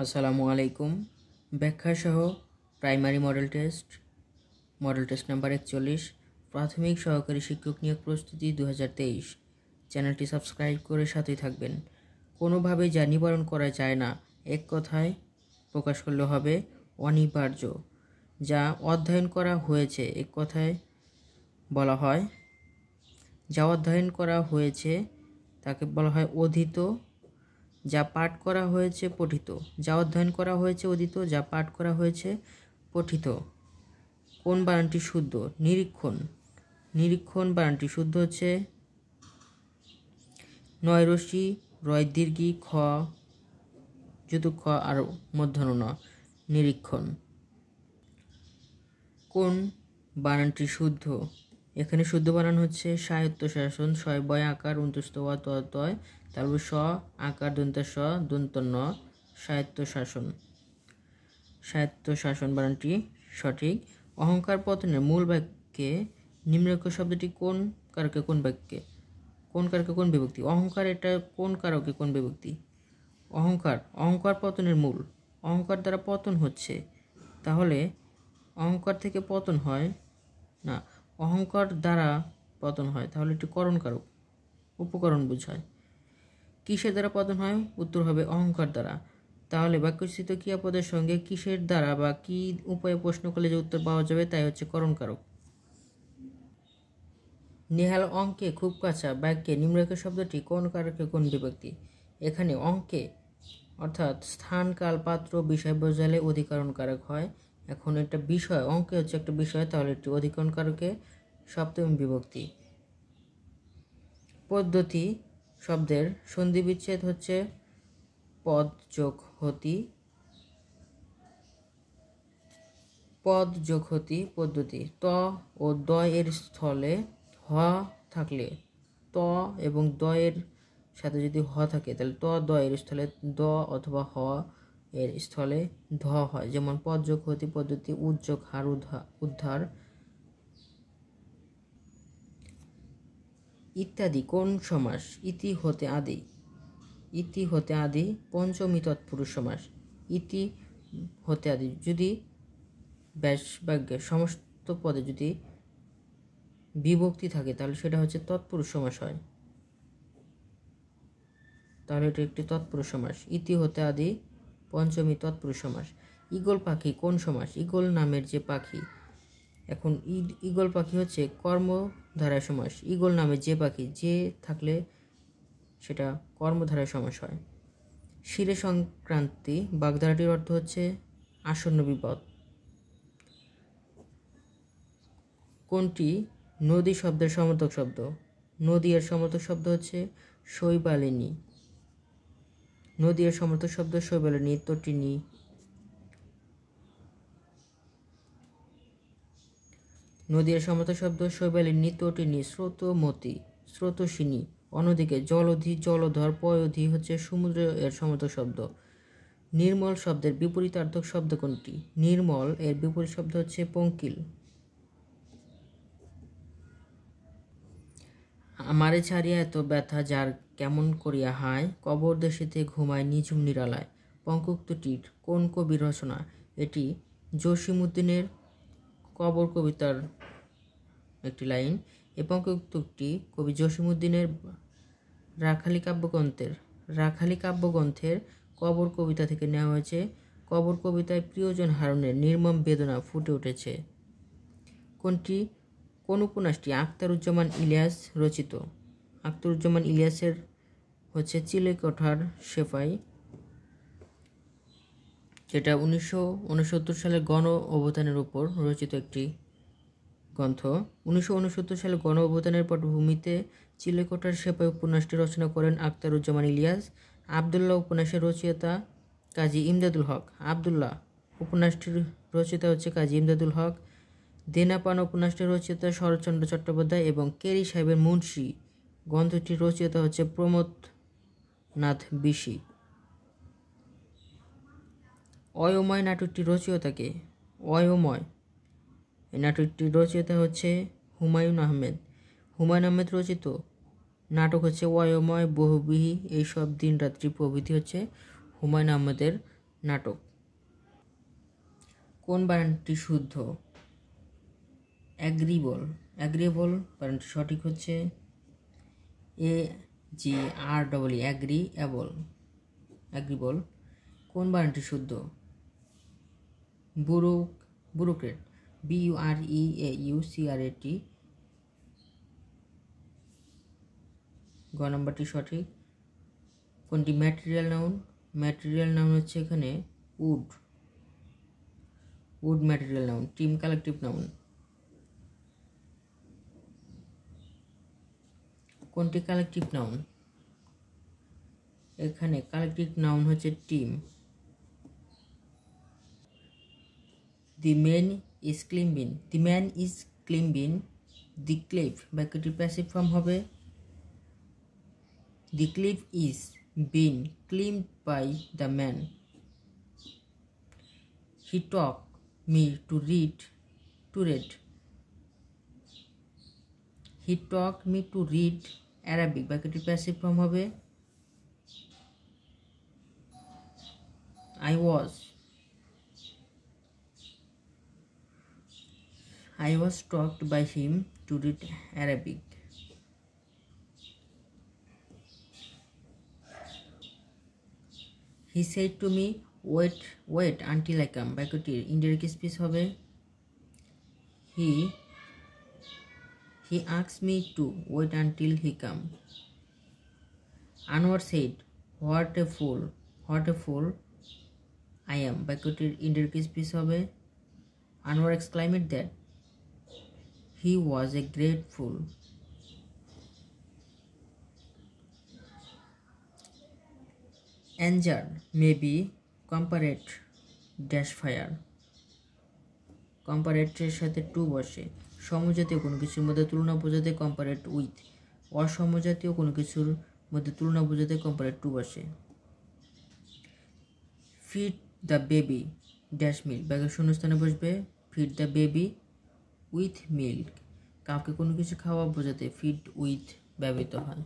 আসসালামু আলাইকুম। ব্যাখ্যা সহ প্রাইমারি মডেল টেস্ট নাম্বার 41, প্রাথমিক সহকারী শিক্ষক নিয়োগ প্রস্তুতি 2023। চ্যানেলটি সাবস্ক্রাইব করে সাথেই থাকবেন। কোনোভাবেই যা নিবারণ করা যায় না, এক কথায় প্রকাশ করলে হবে অনিবার্য। যা অধ্যয়ন করা হয়েছে, এক কথায় বলা হয়, যা অধ্যয়ন করা হয়েছে তাকে বলা হয় অধীত। যা পাঠ করা হয়েছে পঠিত। যা অধ্যয়ন করা হয়েছে অধীত, যা পাঠ করা হয়েছে পঠিত। কোন বানানটি শুদ্ধ? নিরীক্ষণ বানানটি শুদ্ধ হচ্ছে নয় রশ্মি রয় দীর্ঘি খ যুতুক খ আর মূর্ধন্য ন, নিরীক্ষণ। কোন বানানটি শুদ্ধ? এখানে শুদ্ধ বানান হচ্ছে স্বায়ত্তশাসন, ছয় বয় আকার অন্তস্থ অ ত তয়, তারপর স আকার দন্ত স দন্ত ন, স্বায়ত্তশাসন বানানটি সঠিক। অহংকার পতনের মূল বাক্যে নিম্নলিখিত শব্দটি কোন কারকে কোন বাক্যে, কোন কারকে কোন বিভক্তি? অহংকার এটা কোন কারকে কোন বিভক্তি? অহংকার পতনের মূল। অহংকার দ্বারা পতন হচ্ছে, তাহলে অহংকার থেকে পতন হয় না, অহংকার দ্বারা পতন হয়, তাহলে এটি করণ কারক, উপকরণ বোঝায়। কিসের দ্বারা পতন হয়? উত্তর হবে অহংকার দ্বারা। তাহলে বাক্যস্থিত ক্রিয়াপদের সঙ্গে কিসের দ্বারা বা কি উপায়ে প্রশ্ন করলে যে উত্তর পাওয়া যাবে তাই হচ্ছে করণ কারক। নেহাল অঙ্কে খুব কাঁচা বাক্যে নিম্নলিখিত শব্দটি কোন কারকে কোন বিভক্তি? এখানে অঙ্কে অর্থাৎ স্থান কাল পাত্র বিষয় বোঝালে অধিকরণ কারক হয়। এখন এটা বিষয়, অঙ্কে হচ্ছে একটা বিষয়, তাহলে এটি অধিকরণ কারকে সপ্তমী বিভক্তি। পদ্ধতি শব্দের সন্ধি বিচ্ছেদ হচ্ছে পদ যোগ হতি পদ্ধতি। ত ও দ এর স্থলে হ থাকলে, ত এবং দ এর সাথে যদি হ থাকে তাহলে ত দ এর স্থলে দ অথবা হ এর স্থলে ধ হয়। যেমন পদ যোগ হতি পদ্ধতি, উদ্যোগ হার উদ্ধার ইত্যাদি। কোন সমাস? ইতি হতে আদি পঞ্চমী তৎপুরুষ সমাস। ইতি হতে আদি যদি ব্যাস বাক্যের সমস্ত পদে যদি বিভক্তি থাকে তাহলে সেটা হচ্ছে তৎপুরুষ সমাস হয়, তাহলে এটা একটি তৎপুরুষ সমাস। ইতি হতে আদি পঞ্চমী তৎপুরুষ সমাস। ঈগল পাখি কোন সমাস? ঈগল নামের যে পাখি, এখন ঈগল পাখি হচ্ছে কর্মধারায় সমাস। ঈগল নামের যে পাখি, যে থাকলে সেটা কর্মধারায় সমাস হয়। শিরে সংক্রান্তি বাগধারাটির অর্থ হচ্ছে আসন্ন বিপদ। কোনটি নদী শব্দের সমর্থক শব্দ? নদী এর সমর্থক শব্দ হচ্ছে শৈবালিনী। নদী এর সমর্থক শব্দ শৈবালিনী, তটিনী। নদী এর সমর্থক শব্দ শৈবালিনী, তটিনী, স্রোতমতী, স্রোতস্বিনী। অন্যদিকে জলধি, জলধর, পয়োধি হচ্ছে সমুদ্র এর সমর্থক শব্দ। নির্মল শব্দের বিপরীতার্থক শব্দ কোনটি? নির্মল এর বিপরীত শব্দ হচ্ছে পঙ্কিল। আমারে ছাড়িয়া এত ব্যথা যার কেমন করিয়া হায়, কবর দেশেতে ঘুমায় নিঝুম নিরালায়। পঙ্কোক্তিটির কোন কবির রচনা? এটি জসীমউদ্দীনের কবর কবিতার একটি লাইন। এই পঙ্কোক্তিটি কবি জসীমউদ্দীনের রাখালি কাব্যগ্রন্থের কবর কবিতা থেকে নেওয়া হয়েছে। কবর কবিতায় প্রিয়জন হারুনের নির্মম বেদনা ফুটে উঠেছে। কোন উপন্যাসটি আখতারুজ্জামান ইলিয়াস রচিত? আখতারুজ্জামান ইলিয়াসের হচ্ছে চিলেকোঠার সেপাই, যেটা 1969 সালের গণ অভ্যুত্থানের উপর রচিত একটি গ্রন্থ। 1969 সালে গণ অভ্যুত্থানের পটভূমিতে চিলেকোঠার সেপাই উপন্যাসটি রচনা করেন আখতারুজ্জামান ইলিয়াস। আবদুল্লাহ উপন্যাসের রচয়িতা কাজী ইমদাদুল হক। আবদুল্লাহ উপন্যাসটির রচয়িতা হচ্ছে কাজী ইমদাদুল হক। দেনাপানা উপন্যাসটির রচয়িতা শরৎচন্দ্র চট্টোপাধ্যায় এবং কেরি সাহেবের মুন্সি গ্রন্থটির রচয়িতা হচ্ছে প্রমথনাথ বিশি। অয়োময় নাটকটির রচয়িতা কে? অয়োময় এই নাটকটির রচয়িতা হচ্ছে হুমায়ুন আহমেদ। হুমায়ুন আহমেদ রচিত নাটক হচ্ছে অয়োময়, বহুব্রীহি, এইসব, দিন রাত্রি প্রভৃতি হচ্ছে হুমায়ুন আহমেদের নাটক। কোন বানানটি শুদ্ধ? অ্যাগ্রিবল। অ্যাগ্রিবল বানানটি সঠিক হচ্ছে AGREE, অ্যাগ্রিএবল, অ্যাগ্রিবল। কোন বানানটি শুদ্ধ? ব্যুরোক্রেট, BUREAUCRAT, গ নাম্বারটি সঠিক। কোনটি ম্যাটেরিয়াল নাউন? ম্যাটেরিয়াল নাউন হচ্ছে এখানে wood, wood material noun. Team collective noun. কোনটি কালেকটিভ নাউন? এখানে কালেকটিভ নাউন হচ্ছে team. The man is climbing, the man is climbing the cliff, বাক্যটির প্যাসিভ ফর্ম হবে the cliff is been climbed by the man. He talk me to read, he talk me to read Arabic, বাক্যটির passive form হবে I was taught by him to read Arabic. He said to me, wait until I come. বাক্যটির indirect speech হবে he asked me to wait until he come. Anwar said, what a fool I am. বাক্যটির indirect speech হবে Anwar exclaimed that he was a great fool. Anger may be comparate dash fire. কম্পারেটের সাথে to বসে। সমজাতীয় কোনো কিছুর মধ্যে তুলনা বোঝাতে কম্পারেট উইথ, অসমজাতীয় কোনো কিছুর মধ্যে তুলনা বোঝাতে কম্পারেট টু বসে। Feed the baby dash milk, ব্যাগের শূন্যস্থানে বসবে feed the baby with milk. কাউকে কোনো কিছু খাওয়া বোঝাতে ফিড উইথ ব্যবহৃত হয়।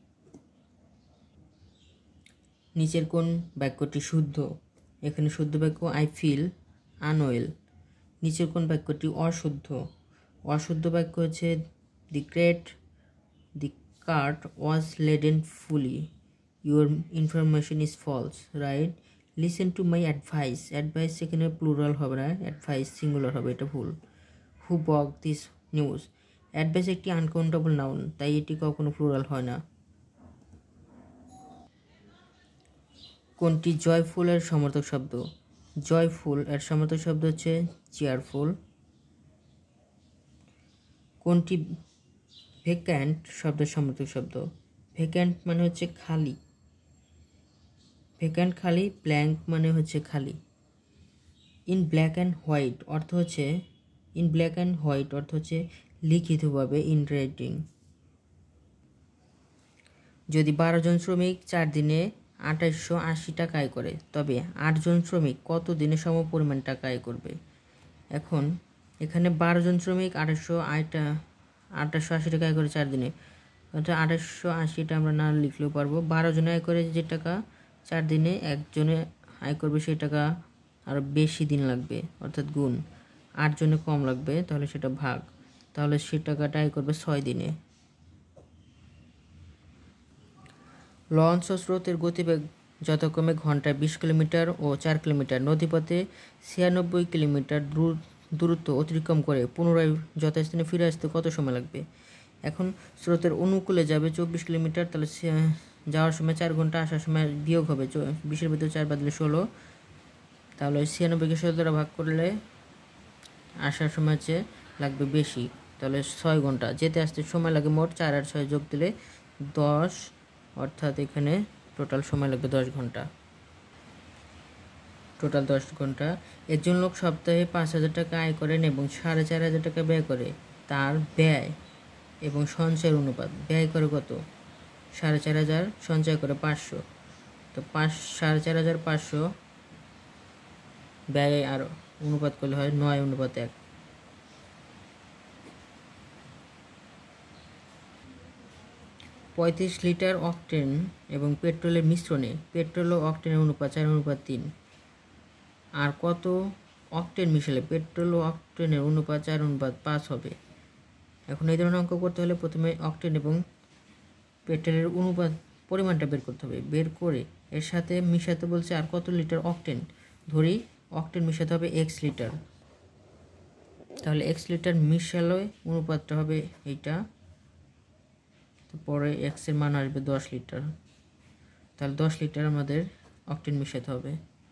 নিচের কোন বাক্যটি শুদ্ধ? এখানে শুদ্ধ বাক্য আই ফিল আনওয়েল। নিচের কোন বাক্যটি অশুদ্ধ? অশুদ্ধ বাক্য হচ্ছে the cart was laden fully, your information is false, right? Listen to my advice, advice এখানে প্লুরাল হবে না, অ্যাডভাইস সিঙ্গুলার হবে, এটা ভুল। Who broke this news, advice একটি আনকাউন্টেবল নাউন, তাই এটি কখনো প্লুরাল হয় না। কোনটি জয়ফুল এর সমর্থক শব্দ? জয়ফুল এর সমর্থক শব্দ হচ্ছে চেয়ারফুল। কোনটি ভ্যাকান্ট শব্দের সমর্থক শব্দ? ভ্যাকান্ট মানে হচ্ছে খালি, ভ্যাকান্ট খালি, ব্ল্যাঙ্ক মানে হচ্ছে খালি। ইন ব্ল্যাক অ্যান্ড হোয়াইট অর্থ হচ্ছে লিখিতভাবে, ইন রাইটিং। যদি 12 জন শ্রমিক 4 দিনে 2880 টাকা আয় করে, তবে 8 জন শ্রমিক কত দিনে সম পরিমাণ টাকা আয় করবে? এখন এখানে 12 জন শ্রমিক 2880 টাকা আয় করে 4 দিনে, অর্থাৎ 2880টা আমরা না লিখলেও পারবো। 12 জনে আয় করে যে টাকা 4 দিনে, একজনে আয় করবে সেই টাকা আরও বেশি দিন লাগবে, অর্থাৎ গুণ। 8 জনে কম লাগবে, তাহলে সেটা ভাগ, তাহলে সে টাকাটা আয় করবে 6 দিনে। লঞ্চ ও স্রোতের গতিবেগ যথাক্রমে ঘন্টায় 20 কিলোমিটার ও 4 কিলোমিটার, নদীপথে 96 কিলোমিটার দূরত্ব অতিক্রম করে পুনরায় যথাস্থানে ফিরে আসতে কত সময় লাগবে? এখন স্রোতের অনুকূলে যাবে 24 কিলোমিটার, তাহলে যাওয়ার সময় 4 ঘন্টা, আসার সময় বিয়োগ হবে 20-এর ভিতরে 4 বাদলে 16, তাহলে 96কে 16 দ্বারা ভাগ করলে আসার সময় হচ্ছে লাগবে বেশি, তাহলে 6 ঘন্টা। যেতে আসতে সময় লাগে মোট 4 আর 6 যোগ দিলে 10, অর্থাৎ এখানে টোটাল সময় লাগবে 10 ঘন্টা, টোটাল 10 ঘন্টা। একজন লোক সপ্তাহে 5000 টাকা আয় করেন এবং 4500 টাকা ব্যয় করে। তার ব্যয় এবং সঞ্চয়ের অনুপাত, ব্যয় করে কত? 4500, সঞ্চয় করে 500, তো 4500 ব্যয় আর অনুপাত করলে হয় 9:1। 35 লিটার অকটেন এবং পেট্রোলের মিশ্রণে পেট্রোল ও অকটেনের অনুপাত 4:3। আর কত অক্টেন মিশালে পেট্রোল ও অক্টেনের অনুপাত 4:5 হবে। এখন এই ধরনের অঙ্ক করতে হলে প্রথমে অক্টেন এবং পেট্রোলের অনুপাত পরিমাণটা বের করতে হবে। বের করে এর সাথে মিশাতে বলছে আর কত লিটার অক্টেন, ধরি অক্টেন মিশাতে হবে x লিটার, তাহলে x লিটার মিশালে অনুপাতটা হবে এইটা, তারপরে x এর মান আসবে 10 লিটার, তাহলে 10 লিটার আমাদের অক্টেন মিশাতে হবে।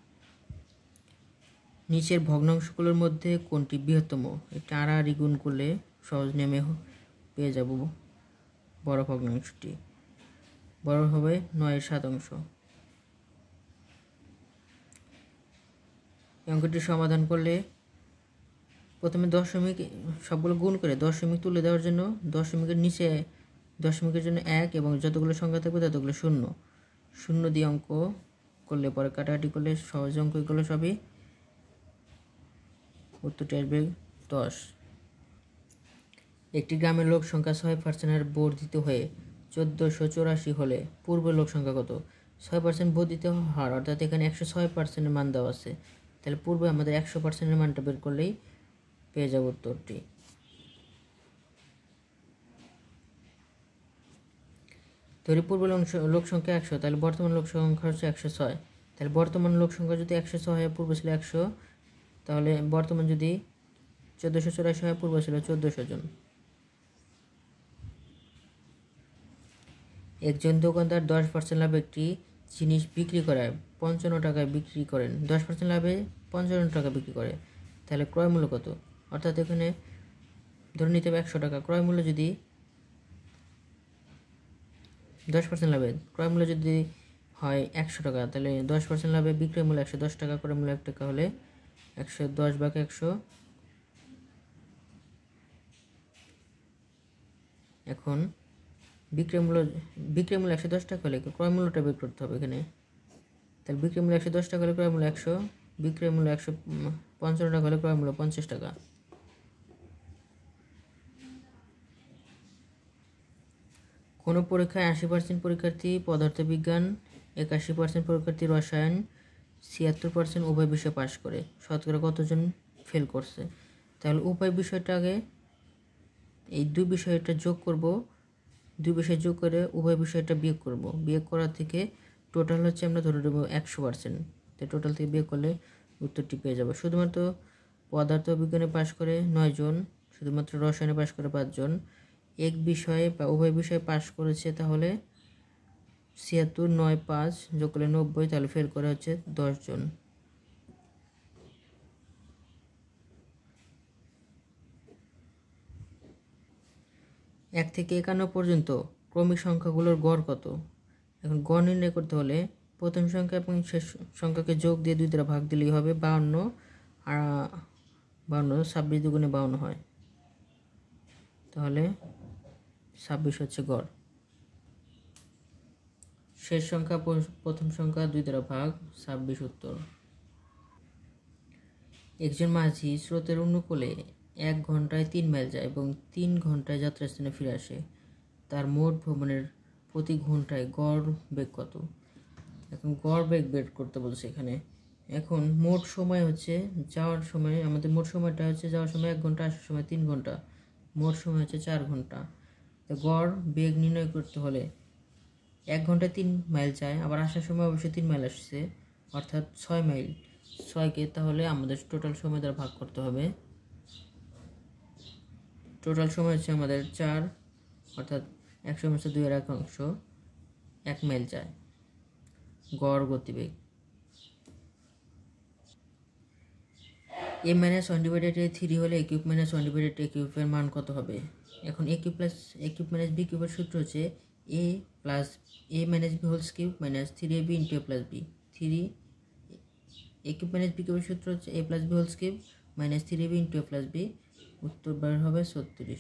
নিচের ভগ্নাংশগুলোর মধ্যে কোনটি বৃহত্তম, এটা আড়াআড়ি গুণ করলে সহজ নিয়মে পেয়ে যাব বড় ভগ্নাংশটি, বড় হবে 9/7। অঙ্কটি সমাধান করলে প্রথমে দশমিক সবগুলো গুণ করে দশমিক তুলে দেওয়ার জন্য দশমিকের নিচে দশমিকের জন্য 1 এবং যতগুলো সংখ্যা থাকবে ততগুলো শূন্য, শূন্য দিয়ে অঙ্ক করলে পরে কাটাকাটি করলে সহজ অঙ্ক এগুলো সবই উত্তরটি আসবে 10। একটি গ্রামের লোক সংখ্যা 6% বর্ধিত হয়ে 1484 হলে পূর্বের লোক সংখ্যা কত? 6% বর্ধিত হার, অর্থাৎ এখানে 106% মান দেওয়া আছে, তাহলে পূর্বে আমাদের 100% মানটা বের করলেই পেয়ে যাব উত্তরটি। ধরি পূর্ব লোক সংখ্যা 100, তাহলে বর্তমান লোক সংখ্যা হচ্ছে 106, তাহলে বর্তমান লোক সংখ্যা যদি 106 হয়, পূর্ব ছিল 100, তাহলে বর্তমান যদি 1484 হয়, পূর্ব ছিল 1400 জন। একজন দোকানদার 10% লাভে একটি জিনিস বিক্রি করায় 55 টাকায় বিক্রি করেন, 10% লাভে 55 টাকা বিক্রি করে, তাহলে ক্রয় মূল্য কত? অর্থাৎ এখানে ধরে নিতে হবে 100 টাকা, ক্রয় মূল্য যদি 10% লাভে ক্রয় মূল্য যদি হয় 100 টাকা, তাহলে 10% লাভে বিক্রয় মূল্য 110 টাকা, ক্রয় মূল্য 1 টাকা হলে 110/100। এখন বিক্রয় মূল্য 110 টাকা হলে ক্রয় মূল্যটা বের করতে হবে এখানে, তাহলে বিক্রয় মূল্য 110 টাকা হলে ক্রয় মূল্য 100, বিক্রয় মূল্য 155 টাকা হলে ক্রয় মূল্য 50 টাকা। কোনো পরীক্ষায় 80% পরীক্ষার্থী পদার্থবিজ্ঞান, 81% পরীক্ষার্থী রসায়ন, 76% উভয় বিষয় পাশ করে, শতকরা কতজন ফেল করছে? তাহলে উভয় বিষয়টা আগে এই দুই বিষয়টা যোগ করব, দুই বিষয় যোগ করে উভয় বিষয়টা বিয়োগ করব, বিয়োগ করার থেকে টোটাল হচ্ছে আমরা ধরে নেব 100%, তো টোটাল থেকে বিয়োগ করলে উত্তরটি পেয়ে যাব। শুধুমাত্র পদার্থবিজ্ঞানে পাশ করে 9 জন, শুধুমাত্র রসায়নে পাশ করে 5 জন, এক বিষয়ে বা উভয় বিষয়ে পাশ করেছে তাহলে 76, 9, 5 যোগ করলে 90, তাহলে ফেল করে হচ্ছে 10 জন। 1 থেকে 51 পর্যন্ত ক্রমিক সংখ্যাগুলোর গড় কত? এখন গড় নির্ণয় করতে হলে প্রথম সংখ্যা এবং শেষ সংখ্যাকে যোগ দিয়ে 2 দ্বারা ভাগ দিলেই হবে 52, আর 52 26 দুগুণে 52 হয়, তাহলে 26 হচ্ছে গড়। শেষ সংখ্যা প্রথম সংখ্যা 2 দ্বারা ভাগ, 26 উত্তর। একজন মাঝি স্রোতের অনুকূলে 1 ঘন্টায় 3 মাইল যায় এবং 3 ঘন্টায় যাত্রাস্থানে ফিরে আসে, তার মোট ভ্রমণের প্রতি ঘন্টায় গড় বেগ কত? এখন গড় বেগ বের করতে বলছে এখানে। এখন মোট সময় হচ্ছে যাওয়ার সময়, আমাদের মোট সময়টা হচ্ছে যাওয়ার সময় 1 ঘন্টা, আসার সময় 3 ঘন্টা, মোট সময় হচ্ছে 4 ঘন্টা। তো গড় বেগ নির্ণয় করতে হলে 1 ঘন্টায় 3 মাইল যায়, আবার আসার সময় অবশ্যই 3 মাইল আসছে, অর্থাৎ 6 মাইল। 6কে তাহলে আমাদের টোটাল সময় দ্বারা ভাগ করতে হবে, টোটাল সময় হচ্ছে আমাদের 4, অর্থাৎ 100/2 1 মাইল যায় গড় গতিবেগ। a-1/3 হলে a³ - 1/a³ এর মান কত হবে? এখন a³ + b³ এর সূত্র হচ্ছে a - b³ - 3ab * a + b। a³ - b³ এর সূত্র হচ্ছে a + b³ - 3ab * a + b। উত্তর বের হবে 36।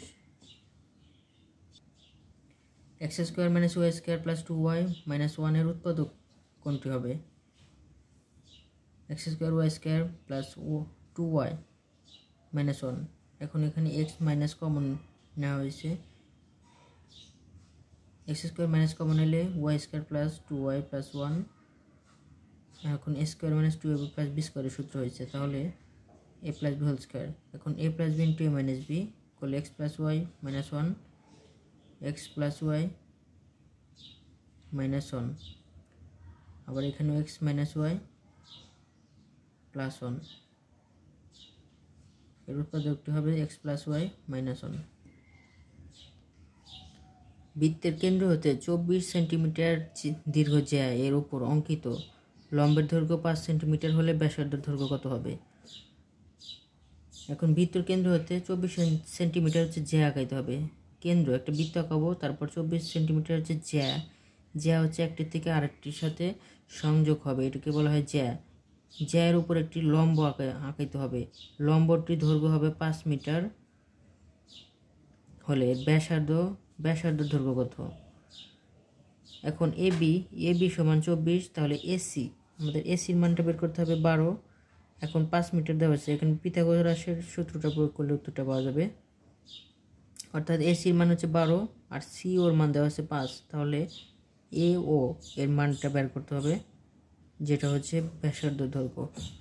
x² - y² + 2y - 1 এর উৎপাদক কোনটি হবে? x² y² + 2y - 1। এখন এখানে x মাইনাস কমন নেওয়া হয়েছে, x² মাইনাস কমন এলে y² + 2y + 1, এখন a square minus 2ab plus b স্কোয়ারের সূত্র হয়েছে, তাহলে a plus b whole square. এখন a plus b into a minus b করলে x plus Y minus 1 x plus Y minus 1, আবার এখানেও x মাইনাস ওয়াই প্লাস 1, এর উৎপাদকটি হবে x প্লাস ওয়াই মাইনাস 1। বৃত্তের কেন্দ্র হতে 24 সেন্টিমিটার দীর্ঘ জ্যা এর উপর অঙ্কিত লম্বের দৈর্ঘ্য 5 সেন্টিমিটার হলে ব্যাসার্ধের দৈর্ঘ্য কত হবে? এখন বৃত্তের কেন্দ্র হতে 24 সেন্টিমিটার হচ্ছে জ্যা আঁকাইতে হবে। কেন্দ্র একটা বৃত্ত আঁকাবো, তারপর 24 সেন্টিমিটার হচ্ছে জ্যা। জ্যা হচ্ছে একটির থেকে আরেকটির সাথে সংযোগ হবে, এটাকে বলা হয় জ্যা। জ্যার উপর একটি লম্ব আঁকাইতে হবে। লম্বটির দৈর্ঘ্য হবে 5 মিটার হলে ব্যাসার্ধ দৈর্ঘ্য কত? এখন এবি সমান 24, তাহলে এসি আমাদের এসির মানটা বের করতে হবে 12। এখন 5 মিটার দেওয়া আছে, এখানে পিথাগোরাসের সূত্রটা প্রয়োগ করলে উত্তরটা পাওয়া যাবে। অর্থাৎ এসির মান হচ্ছে 12 আর সি ওর মান দেওয়া আছে 5, তাহলে এ ও এর মানটা বের করতে হবে, যেটা হচ্ছে ব্যাসার্ধ দৈর্ঘ্য।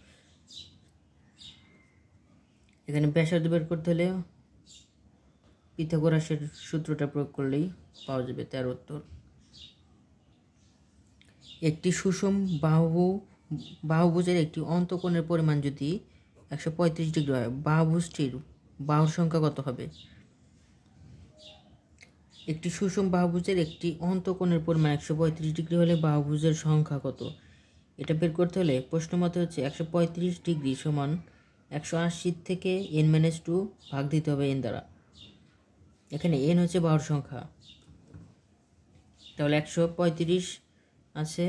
এখানে ব্যাসার্ধ বের করতে হলে পিথাগোরাসের সূত্রটা প্রয়োগ করলেই পাওয়া যাবে 13 উত্তর। একটি সুষম বাহুভুজের একটি অন্তঃকোণের পরিমাণ যদি 135 ডিগ্রি হয়, বাহুভুজটির বাহুর সংখ্যা কত হবে? একটি সুষম বাহুভুজের একটি অন্তঃকোণের পরিমাণ 135 ডিগ্রি হলে বাহুভুজের সংখ্যা কত? এটা বের করতে হলে প্রশ্ন মতে হচ্ছে 135 ডিগ্রি সমান 180 থেকে n-2 ভাগ দিতে হবে n দ্বারা। এখানে n হচ্ছে বাহুর সংখ্যা, তাহলে 135 আছে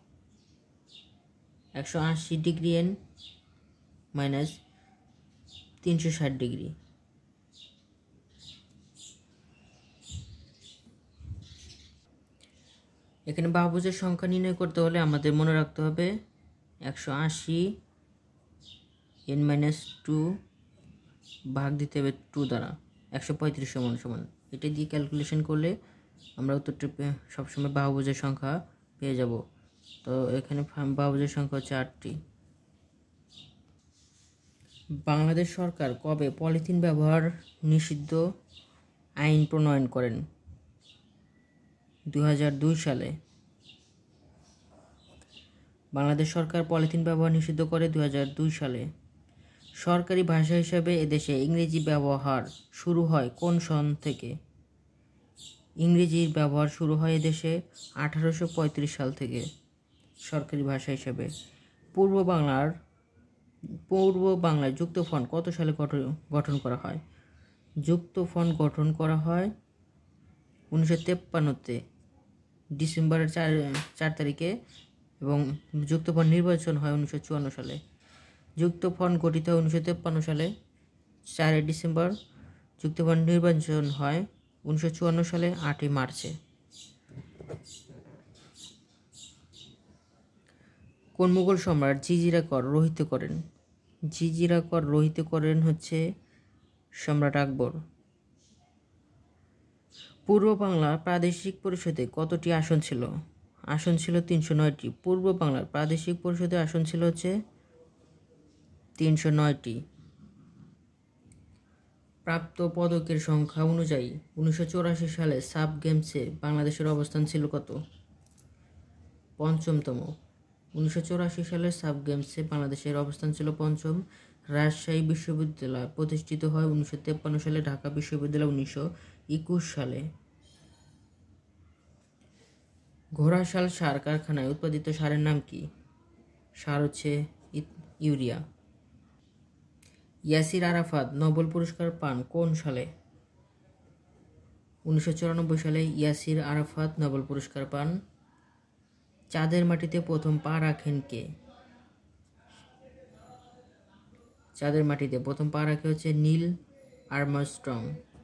180 ডিগ্রি n মাইনাস 360 ডিগ্রি। এখানে বাহুভুজের সংখ্যা নির্ণয় করতে হলে আমাদের মনে রাখতে হবে 180 n-2 ভাগ দিতে হবে 2 দ্বারা, 135 সমান। এটা দিয়ে ক্যালকুলেশন করলে আমরা উত্তরটা সবসময় বাহুভুজের সংখ্যা পেয়ে যাব। তো এখানে বাহুভুজের সংখ্যা হচ্ছে 8টি। বাংলাদেশ সরকার কবে পলিথিন ব্যবহার নিষিদ্ধ আইন প্রণয়ন করেন? 2002 সালে। বাংলাদেশ সরকার পলিথিন ব্যবহার নিষিদ্ধ করে 2002 সালে। সরকারি ভাষা হিসেবে এদেশে ইংরেজি ব্যবহার শুরু হয় কোন সন থেকে? ইংরেজির ব্যবহার শুরু হয় এদেশে 1835 সাল থেকে সরকারি ভাষা হিসেবে। পূর্ব বাংলায় যুক্তফ্রন্ট কত সালে গঠন করা হয়? যুক্তফ্রন্ট গঠন করা হয় 1953-তে ডিসেম্বরের 4 তারিখে, এবং যুক্তফ্রন্ট নির্বাচন হয় 1954 সালে। যুক্তফ্রন্ট গঠিত হয় 1953 সালে 4 ডিসেম্বর। যুক্তফ্রন্ট নির্বাচন হয় 1954 সালে 8 মার্চে। কোন মুঘল সম্রাট জিজিরা কর রহিত করেন? জিজিরা কর রহিত করেন হচ্ছে সম্রাট আকবর। পূর্ব বাংলার প্রাদেশিক পরিষদে কতটি আসন ছিল? আসন ছিল 309টি। পূর্ব বাংলার প্রাদেশিক পরিষদে আসন ছিল হচ্ছে 309টি। প্রাপ্ত পদকের সংখ্যা অনুযায়ী 1984 সালে সাব গেমসে বাংলাদেশের অবস্থান ছিল কত? 5মতম। 1984 সালে সাব গেমসে বাংলাদেশের অবস্থান ছিল 5ম। রাজশাহী বিশ্ববিদ্যালয় প্রতিষ্ঠিত হয় 1953 সালে। ঢাকা বিশ্ববিদ্যালয় 1921 সালে। ঘোড়াশাল সার কারখানায় উৎপাদিত সারের নাম কি? সার হচ্ছে ইউরিয়া। ইয়াসির আরাফাত নোবেল পুরস্কার পান কোন সালে? 1994 সালে ইয়াসির আরাফাত নোবেল পুরস্কার পান। চাঁদের মাটিতে প্রথম পা রাখেন কে? চাঁদের মাটিতে প্রথম পা রাখে হচ্ছে নীল আর্মস্ট্রং।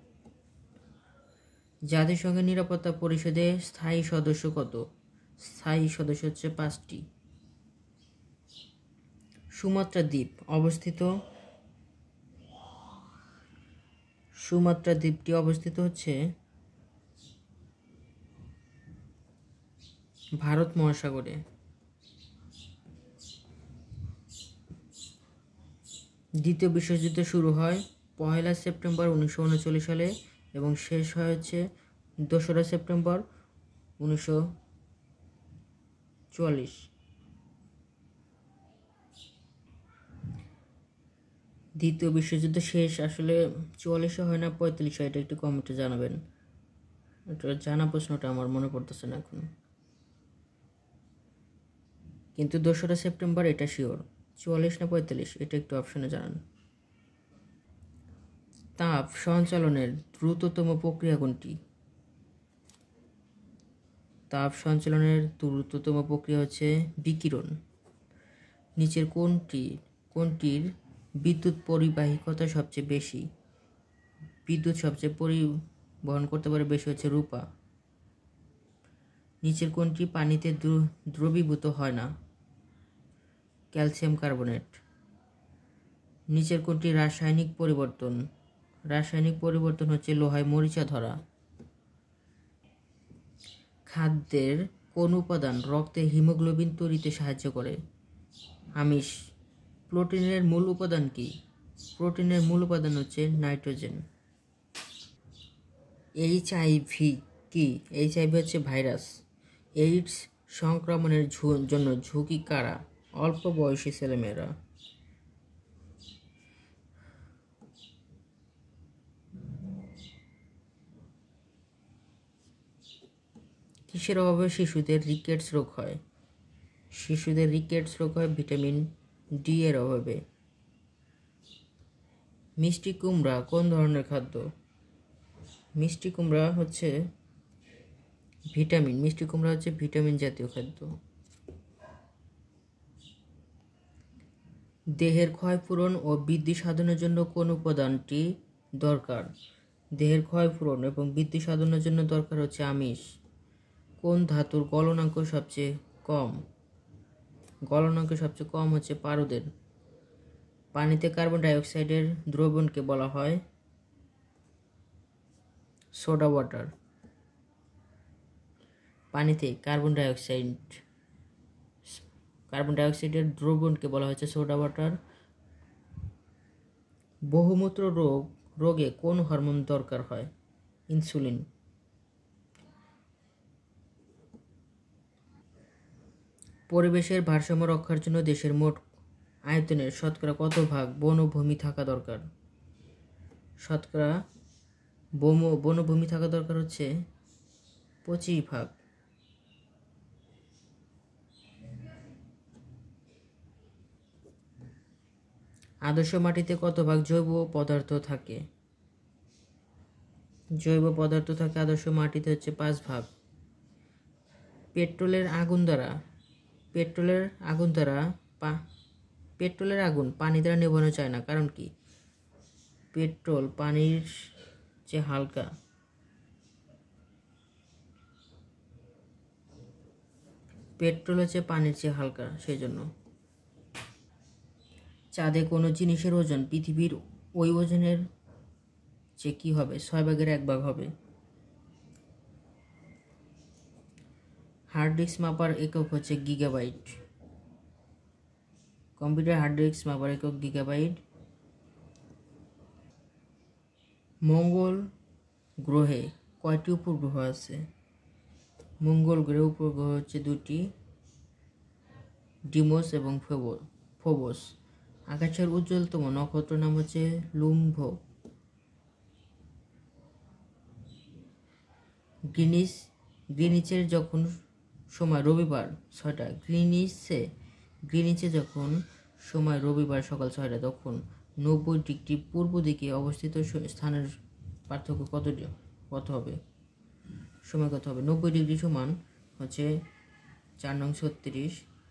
জাতিসংঘের নিরাপত্তা পরিষদে স্থায়ী সদস্য কত? স্থায়ী সদস্য হচ্ছে 5টি। সুমাত্রা দ্বীপটি অবস্থিত হচ্ছে ভারত মহাসাগরে। দ্বিতীয় বিশ্বযুদ্ধ শুরু হয় 1 সেপ্টেম্বর 1939 সালে এবং শেষ হয় হচ্ছে 2 সেপ্টেম্বর 1944। দ্বিতীয় বিশ্বযুদ্ধ শেষ আসলে 44-এ হয় না 45-এ, এটা একটু কমেন্টে জানাবেন। এটা জানা প্রশ্নটা আমার মনে পড়তেছে না এখন, কিন্তু 2 সেপ্টেম্বর এটা শিওর। 44 না 45 এটা একটু অপশনে জানান। তাপ সঞ্চালনের দ্রুততম প্রক্রিয়া কোনটি? তাপ সঞ্চালনের দ্রুততম প্রক্রিয়া হচ্ছে বিকিরণ। নিচের কোনটির বিদ্যুৎ পরিবাহিকতা সবচেয়ে বেশি? বিদ্যুৎ সবচেয়ে পরিবহন করতে পারে বেশি হচ্ছে রূপা। নিচের কোনটি পানিতে দ্রবীভূত হয় না? Calcium carbonate. নিচের কোনটি রাসায়নিক পরিবর্তন? রাসায়নিক পরিবর্তন হচ্ছে লোহায় মরিচা ধরা। খাদ্যের কোন উপাদান রক্তে হিমোগ্লোবিন তৈরিতে সাহায্য করে? আমিষ। প্রোটিনের মূল উপাদান কি? প্রোটিনের মূল উপাদান হচ্ছে নাইট্রোজেন। HIV কি? HIV হচ্ছে ভাইরাস। এইডস সংক্রমণের জন্য ঝুঁকি কারা? অল্প বয়সী ছেলেমেয়েরা। কিসের অভাবে শিশুদের রিকেটস রোগ হয়? শিশুদের রিকেটস রোগ হয় ভিটামিন ডি এর অভাবে। মিষ্টি কুমড়া কোন ধরনের খাদ্য? মিষ্টি কুমড়া হচ্ছে ভিটামিন জাতীয় খাদ্য। দেহের ক্ষয়পূরণ ও বৃদ্ধি সাধনের জন্য কোন উপাদানটি দরকার? দেহের ক্ষয়পূরণ এবং বৃদ্ধি সাধনের জন্য দরকার হচ্ছে আমিষ। কোন ধাতুর গলনাঙ্ক সবচেয়ে কম? গলনাঙ্ক সবচেয়ে কম হচ্ছে পারদের। পানিতে কার্বন ডাই অক্সাইডের দ্রবণকে বলা হয় সোডা ওয়াটার। পানিতে কার্বন ডাই অক্সাইডের দ্রবণকে বলা হচ্ছে সোডা ওয়াটার। বহুমূত্র রোগে কোন হরমোন দরকার হয়? ইনসুলিন। পরিবেশের ভারসাম্য রক্ষার জন্য দেশের মোট আয়তনের শতকরা কত ভাগ বনভূমি থাকা দরকার? শতকরা বনভূমি থাকা দরকার হচ্ছে 25 ভাগ। আদর্শ মাটিতে কত ভাগ জৈব পদার্থ থাকে? জৈব পদার্থ থাকে আদর্শ মাটিতে হচ্ছে 5 ভাগ। পেট্রোলের আগুন পানি দ্বারা নেভানো যায় না, কারণ কি? পেট্রোল পানির চেয়ে হালকা। পেট্রোল হচ্ছে পানির চেয়ে হালকা, সেই জন্য। চাঁদে কোনো জিনিসের ওজন পৃথিবীর ওই ওজনের চেয়ে কি হবে? 1/6 হবে। হার্ড ডিস্ক মাপার একক হচ্ছে গিগাবাইট। কম্পিউটার হার্ড ডিস্ক মাপার একক গিগাবাইট। মঙ্গল গ্রহে কয়টি উপগ্রহ আছে? মঙ্গল গ্রহে উপগ্রহ হচ্ছে 2টি, ডিমোস এবং ফোবস। আকাশের উজ্জ্বলতম নক্ষত্র নাম হচ্ছে লুম্ভ। গ্রিনিচের যখন সময় রবিবার 6টা, গ্রিনিচে যখন সময় রবিবার সকাল 6টা, তখন 90 ডিগ্রি পূর্ব দিকে অবস্থিত স্থানের পার্থক্য কত হবে? সময় কত হবে? 90 ডিগ্রি সমান হচ্ছে 4×36।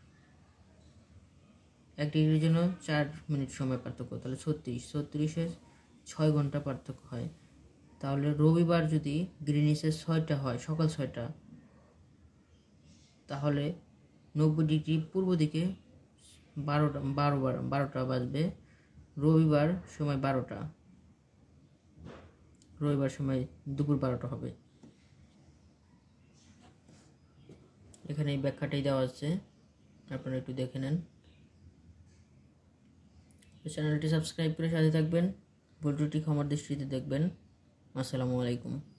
1 ডিগ্রির জন্য 4 মিনিট সময় পার্থক্য, তাহলে 36-এর 6 ঘন্টা পার্থক্য হয়। তাহলে রবিবার যদি গ্রিনিচের 6টা হয়, সকাল 6টা, তাহলে 90 ডিগ্রি পূর্ব দিকে 12টা বাজবে। রবিবার সময় 12টা, রবিবার সময় দুপুর 12টা হবে। এখানে এই ব্যাখ্যাটাই দেওয়া আছে, আপনারা একটু দেখে নেন। তো চ্যানেলটি সাবস্ক্রাইব করে সাথে থাকবেন। ভুল ত্রুটি ক্ষমার দৃষ্টিতে দেখবেন। আসসালামু আলাইকুম।